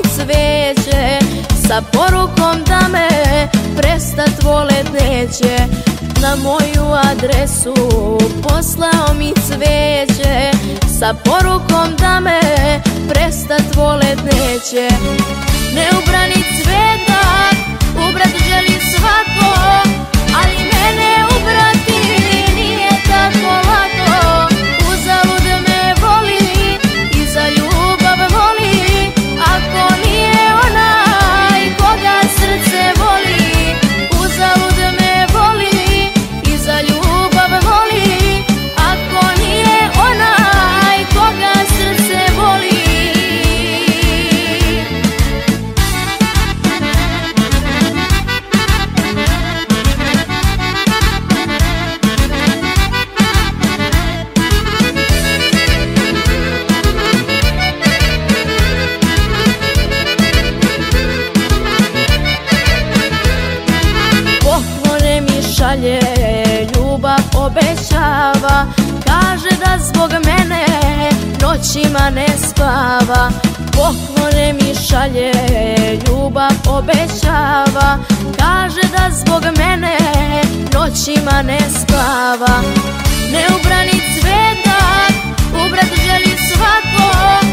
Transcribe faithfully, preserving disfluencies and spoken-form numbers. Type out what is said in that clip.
mi cveće sa porukom da me prestat volet neće. Na moju adresu poslao mi cveće sa porukom da me prestat volet neće. Ne ubrani cvetak, ubrat želi svako, ali mene ubrati nije tako lako. Uzalud me voli i za ljubav voli, ako nije onaj koga srce voli. Uzalud me voli i za ljubav voli, ako nije onaj koga srce voli. Poklone mi šalje, ljubav obećava, kaže da zbog mene noćima ne spava. Poklone mi šalje, ljubav obećava, kaže da zbog mene noćima ne spava. Ne ubrani cvetak, ubrat želi svako,